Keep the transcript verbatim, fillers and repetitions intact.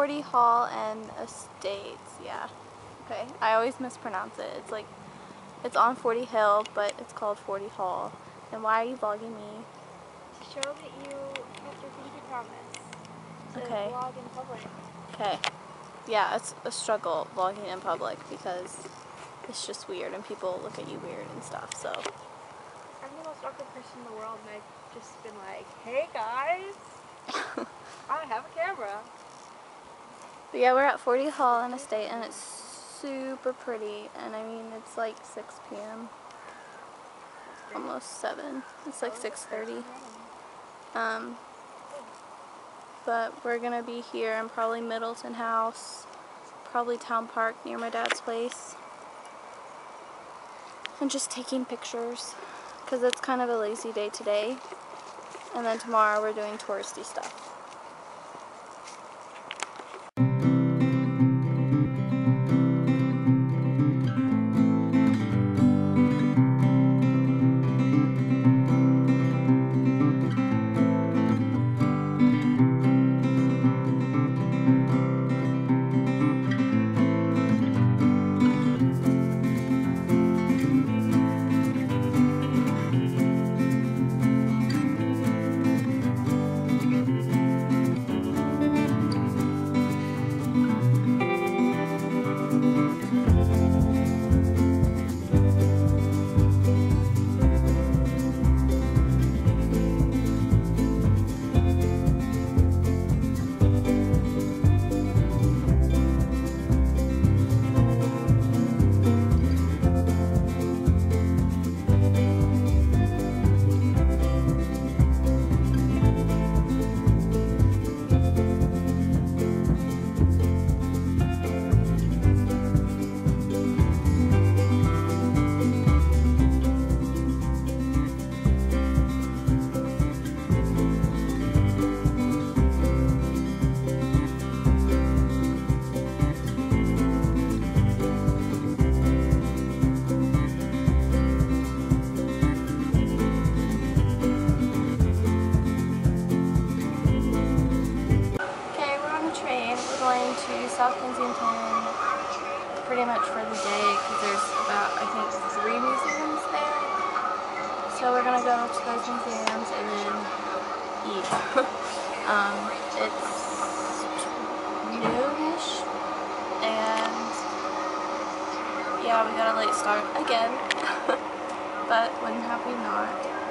Forty Hall and Estates, yeah. Okay, I always mispronounce it. It's like, it's on Forty Hill, but it's called Forty Hall. And why are you vlogging me? To show that you kept your pinky promise to Okay. vlog in public. Okay. Yeah, it's a struggle vlogging in public because it's just weird and people look at you weird and stuff, so. I'm the most awkward person in the world, and I've just been like, hey guys, I have a camera. But yeah, we're at Forty Hall and Estate, and it's super pretty, and I mean, it's like six p m Almost seven. It's like six thirty. Um, but we're gonna be here in probably Middleton House, probably Town Park near my dad's place, and just taking pictures, because it's kind of a lazy day today, and then tomorrow we're doing touristy stuff. Going to South Kensington pretty much for the day because there's about, I think, three museums there. So we're going to go to those museums and then eat. um, it's noonish and yeah, we got a late start again, but wouldn't have we not.